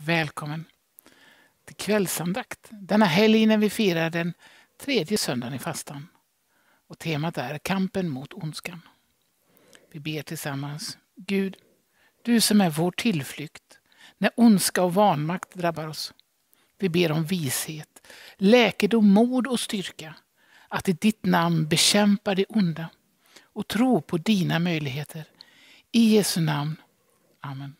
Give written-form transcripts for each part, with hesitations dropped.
välkommen till kvällsandakt. Denna helg när vi firar den 3:e söndagen i fastan. Och temat är kampen mot ondskan. Vi ber tillsammans. Gud, du som är vår tillflykt när ondska och vanmakt drabbar oss. Vi ber om vishet, läkedom, mod och styrka. Att i ditt namn bekämpa det onda och tro på dina möjligheter. I Jesu namn. Amen.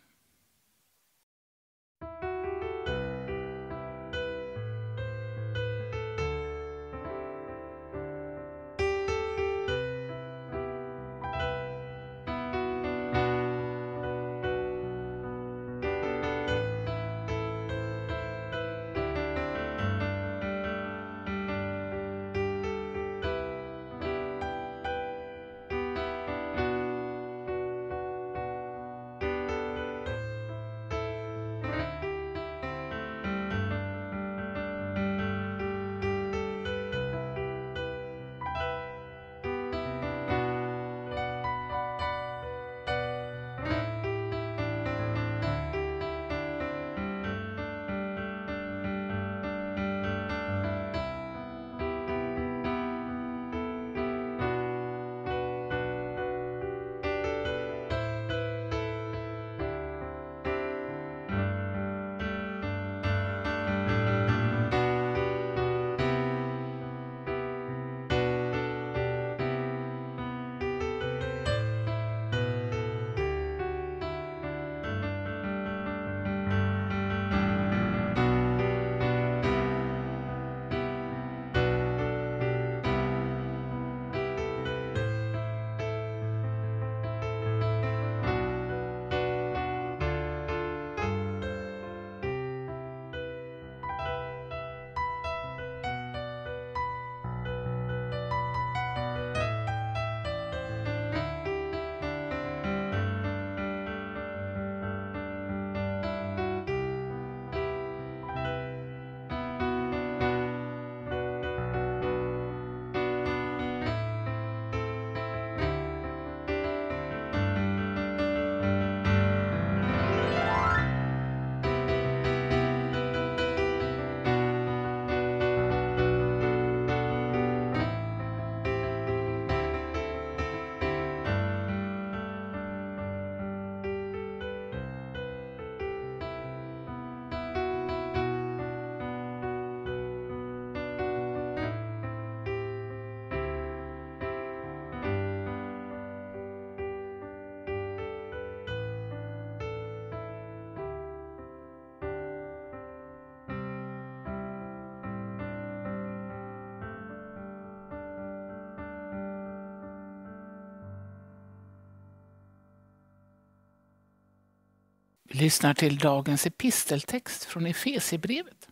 Vi lyssnar till dagens episteltext från Efesierbrevet.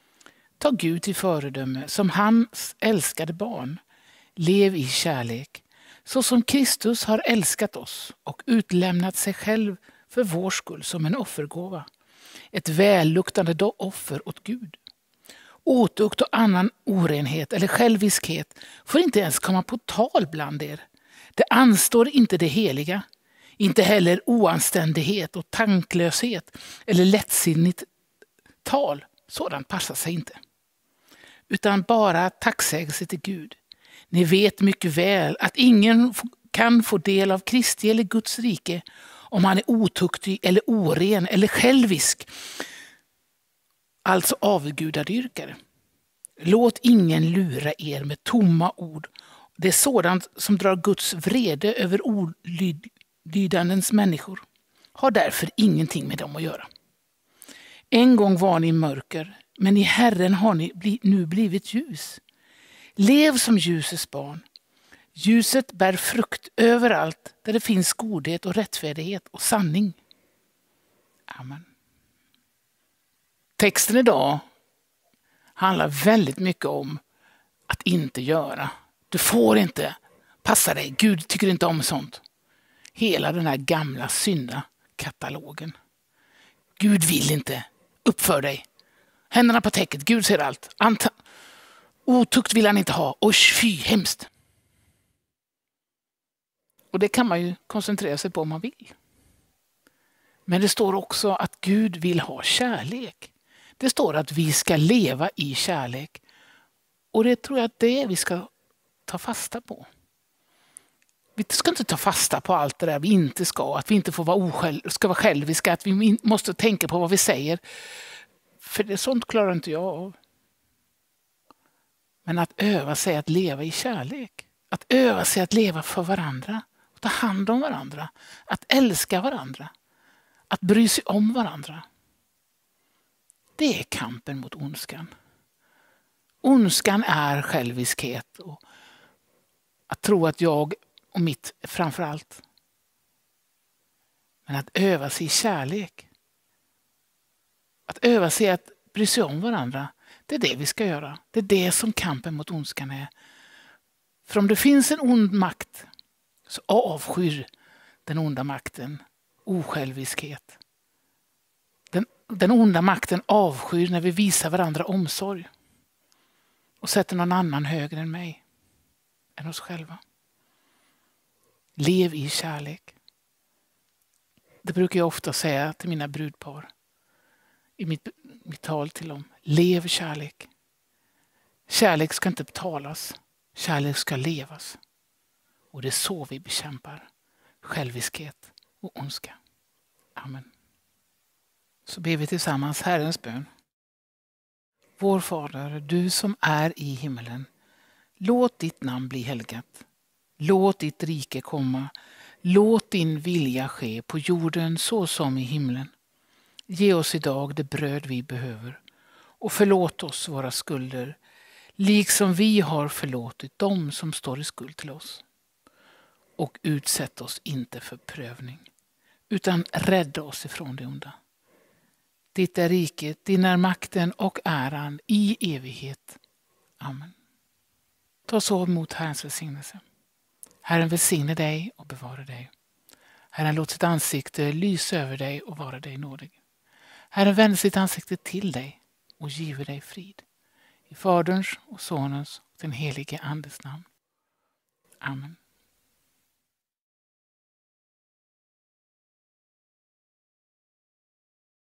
Ta Gud till föredöme som hans älskade barn. Lev i kärlek, så som Kristus har älskat oss och utlämnat sig själv för vår skull som en offergåva. Ett välluktande offer åt Gud. Otukt och annan orenhet eller själviskhet får inte ens komma på tal bland er. Det anstår inte det heliga. Inte heller oanständighet och tanklöshet eller lättsinnigt tal. Sådant passar sig inte. Utan bara tacksägelse till Gud. Ni vet mycket väl att ingen kan få del av Kristi eller Guds rike om han är otuktig eller oren eller självisk. Alltså avgudadyrkare. Låt ingen lura er med tomma ord. Det är sådant som drar Guds vrede över olydandens människor. Har därför ingenting med dem att göra. En gång var ni mörker, men i Herren har ni nu blivit ljus. Lev som ljusets barn. Ljuset bär frukt överallt där det finns godhet och rättfärdighet och sanning. Amen. Texten idag handlar väldigt mycket om att inte göra. Du får inte passa dig. Gud tycker inte om sånt. Hela den här gamla syndakatalogen. Gud vill inte. Uppför dig. Händerna på täcket. Gud ser allt. Otukt vill han inte ha. Och fy, hemskt. Och det kan man ju koncentrera sig på om man vill. Men det står också att Gud vill ha kärlek. Det står att vi ska leva i kärlek. Och det tror jag att det vi ska ta fasta på. Vi ska inte ta fasta på allt det där vi inte ska. Att vi inte får ska vara själviska. Att vi måste tänka på vad vi säger. För det sånt klarar inte jag av. Men att öva sig att leva i kärlek. Att öva sig att leva för varandra. Att ta hand om varandra. Att älska varandra. Att bry sig om varandra. Det är kampen mot ondskan. Ondskan är själviskhet. Och att tro att jag och mitt framför allt. Men att öva sig i kärlek. Att öva sig att bry sig om varandra. Det är det vi ska göra. Det är det som kampen mot ondskan är. För om det finns en ond makt så avskyr den onda makten osjälviskhet. Den onda makten avskyr när vi visar varandra omsorg. Och sätter någon annan högre än mig. Än oss själva. Lev i kärlek. Det brukar jag ofta säga till mina brudpar. I mitt tal till dem. Lev kärlek. Kärlek ska inte betalas. Kärlek ska levas. Och det är så vi bekämpar själviskhet och ondska. Amen. Så ber vi tillsammans Herrens bön. Vår Fader, du som är i himmelen. Låt ditt namn bli helgat. Låt ditt rike komma. Låt din vilja ske på jorden så som i himlen. Ge oss idag det bröd vi behöver. Och förlåt oss våra skulder. Liksom vi har förlåtit dem som står i skuld till oss. Och utsätt oss inte för prövning. Utan rädda oss ifrån det onda. Ditt är riket, din är makten och äran i evighet. Amen. Ta så emot Herrens välsignelse. Herren välsigne dig och bevara dig. Herren låt sitt ansikte lysa över dig och vara dig nådig. Herren vänder sitt ansikte till dig och giver dig frid. I Faderns och Sonens och den helige Andes namn. Amen.